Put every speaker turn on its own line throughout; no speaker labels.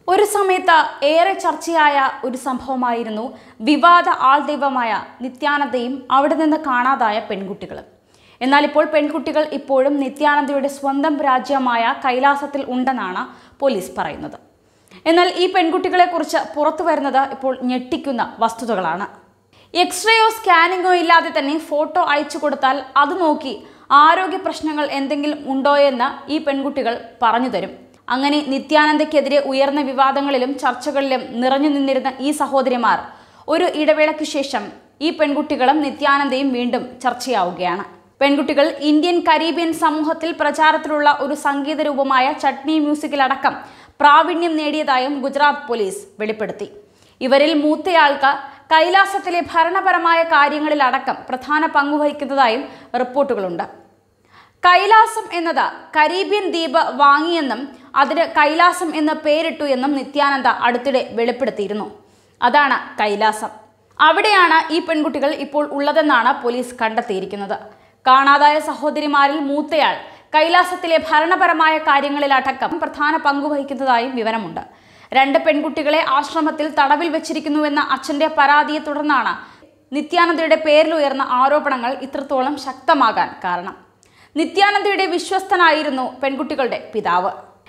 ഒരു സമയത്ത് ഏറെ ചർച്ചയായ ഒരു സംഭവമായിരുന്നു വിവാദ ആൾദൈവമായ നിത്യാനന്ദയും അവിടെ നിന്ന് കാണാതായ പെൺകുട്ടികളും. എന്നാൽ ഇപ്പോൾ പെൺകുട്ടികൾ ഇപ്പോഴും നിത്യാനന്ദയുടെ സ്വന്തം രാജ്യമായ കൈലാസത്തിൽ ഉണ്ടെന്നാണ് പോലീസ് പറയുന്നത്. എന്നാൽ ഈ പെൺകുട്ടികളെക്കുറിച്ച് പുറത്തു വരുന്നത് ഇപ്പോൾ ഞെട്ടിക്കുന്ന വസ്തുതകളാണ്. എക്സ്റേയോ സ്കാനിങ്ങോ ഇല്ലാതെ തന്നെ ഫോട്ടോ അയച്ചു കൊടുത്താൽ അത് നോക്കി ആരോഗ്യ പ്രശ്നങ്ങൾ എന്തെങ്കിലും ഉണ്ടോയെന്ന് ഈ പെൺകുട്ടികൾ പറഞ്ഞു തരും. അങ്ങനെ നിത്യാനന്ദയ്ക്കെതിരെ ഉയർന്ന വിവാദങ്ങളിലും ചർച്ചകളിലും നിറഞ്ഞു നിന്നിരുന്ന ഈ സഹോദരിമാർ ഒരു ഇടവേളയ്ക്ക് ശേഷം ഈ പെൺകുട്ടികളും നിത്യാനന്ദയും വീണ്ടും ചർച്ചയാവുകയാണ്. പെൺകുട്ടികൾ ഇന്ത്യൻ കരീബിയൻ സമൂഹത്തിൽ പ്രചാരത്തിലുള്ള ഒരു സംഗീത രൂപമായ ചട്നി മ്യൂസിക്കിലടക്കം പ്രാവീണ്യം നേടിയതായും ഗുജറാത്ത് പോലീസ് വെളിപ്പെടുത്തി. ഇവരിൽ മൂത്തയാൾക്ക് കൈലാസത്തിലെ ഭരണപരമായ കാര്യങ്ങളിലടക്കം പ്രധാന പങ്കുവഹിക്കുന്നതായും റിപ്പോർട്ടുകളുണ്ട്. കൈലാസം എന്നത് കരീബിയൻ ദ്വീപ് വാങ്ങിയെന്നും അതിന് കൈലാസം എന്ന് പേരിട്ടു എന്നും നിത്യാനന്ദ അടുത്തിടെ വെളിപ്പെടുത്തിയിരുന്നു. അതാണ് കൈലാസം. അവിടെയാണ് ഈ പെൺകുട്ടികൾ ഇപ്പോൾ ഉള്ളതെന്നാണ് പോലീസ് കണ്ടെത്തിയിരിക്കുന്നത്. കാണാതായ സഹോദരിമാരിൽ മൂത്തയാൾ കൈലാസത്തിലെ ഭരണപരമായ കാര്യങ്ങളിലടക്കം പ്രധാന പങ്കുവഹിക്കുന്നതായും വിവരമുണ്ട്. 2 പെൺകുട്ടികളെ ആശ്രമത്തിൽ തടവിൽ വെച്ചിരിക്കുന്നുവെന്ന അച്ഛന്റെ പരാതിയെ തുടർന്നാണ് നിത്യാനന്ദയുടെ പേരിലുയർന്ന ആരോപണങ്ങൾ ഇത്രത്തോളം ശക്തമാകാൻ കാരണം. നിത്യാനന്ദയുടെ വിശ്വസ്തനായിരുന്നു പെൺകുട്ടികളുടെ പിതാവ്.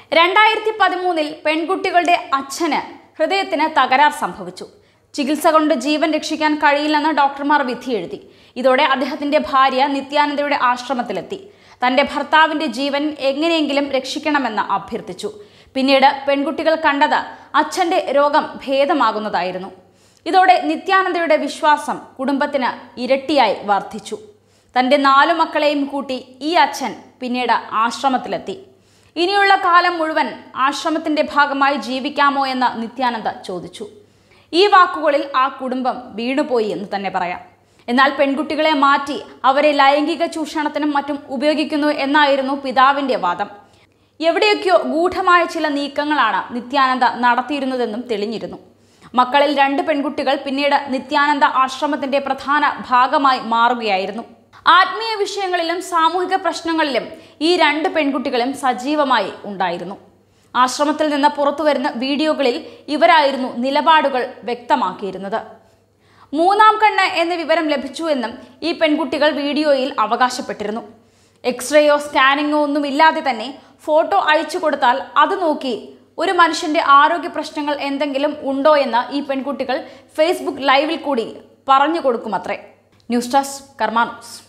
2013 പെൺകുട്ടികളുടെ അച്ഛന് ഹൃദയത്തിന് തകരാർ സംഭവിച്ചു. ചികിത്സ കൊണ്ട് ജീവൻ രക്ഷിക്കാൻ കഴിയില്ലെന്ന് ഡോക്ടർമാർ വിധി എഴുതി. ഇതോടെ അദ്ദേഹത്തിന്റെ ഭാര്യ നിത്യാനന്ദയുടെ ആശ്രമത്തിലെത്തി. തന്റെ ഭർത്താവിന്റെ ജീവൻ എങ്ങനെയെങ്കിലും രക്ഷിക്കണമെന്ന് അഭ്യർത്ഥിച്ചു. പിന്നീട് പെൺകുട്ടികൾ കണ്ടത് അച്ഛന്റെ രോഗം ഭേദമാകുന്നതായിരുന്നു. ഇതോടെ നിത്യാനന്ദയുടെ വിശ്വാസം കുടുംബത്തിന് ഇരട്ടിയായി വർദ്ധിച്ചു. തന്റെ 4 മക്കളെയും കൂട്ടി ഈ അച്ഛൻ പിന്നീട് ആശ്രമത്തിലെത്തി. ഇനിയുള്ള കാലം മുഴുവൻ ആശ്രമത്തിന്റെ ഭാഗമായി ജീവിക്കാമോ എന്ന് നിത്യാനന്ദ ചോദിച്ചു. ഈ വാക്കുകളിൽ ആ കുടുംബം വീണുപോയി എന്ന് തന്നെ പറയാം. എന്നാൽ പെൺകുട്ടികളെ മാറ്റി അവരെ ലൈംഗിക ചൂഷണത്തിനും മറ്റും ഉപയോഗിക്കുന്നു എന്നായിരുന്നു പിതാവിന്റെ വാദം. എവിടെയൊക്കെയോ ഗൂഢമായ ചില നീക്കങ്ങളാണ് നിത്യാനന്ദ നടത്തിയിരുന്നതെന്നും തെളിഞ്ഞിരുന്നു. മക്കളിൽ 2 പെൺകുട്ടികൾ പിന്നീട് നിത്യാനന്ദ ആശ്രമത്തിന്റെ പ്രധാന ഭാഗമായി മാറുകയായിരുന്നു. ആത്മീയ വിഷയങ്ങളിലും സാമൂഹിക പ്രശ്നങ്ങളിലും ഈ 2 പെൺകുട്ടികളും സജീവമായി ഉണ്ടായിരുന്നു. ആശ്രമത്തിൽ നിന്ന് പുറത്തുവരുന്ന വീഡിയോകളിൽ ഇവരായിരുന്നു നിലപാടുകൾ വ്യക്തമാക്കിയിരുന്നത്. 3ാം കണ്ണ് എന്ന വിവരം ലഭിച്ചുവെന്നും ഈ പെൺകുട്ടികൾ വീഡിയോയിൽ അവകാശപ്പെട്ടിരുന്നു. എക്സ്റേയോ സ്കാനിങ്ങോ ഒന്നും ഇല്ലാതെ തന്നെ ഫോട്ടോ അയച്ചു കൊടുത്താൽ അത് നോക്കി ഒരു മനുഷ്യന്റെ ആരോഗ്യ പ്രശ്നങ്ങൾ എന്തെങ്കിലും ഉണ്ടോ എന്ന് ഈ പെൺകുട്ടികൾ ഫേസ്ബുക്ക് ലൈവിൽ കൂടി പറഞ്ഞു കൊടുക്കുമത്രേ. News desk Karma news.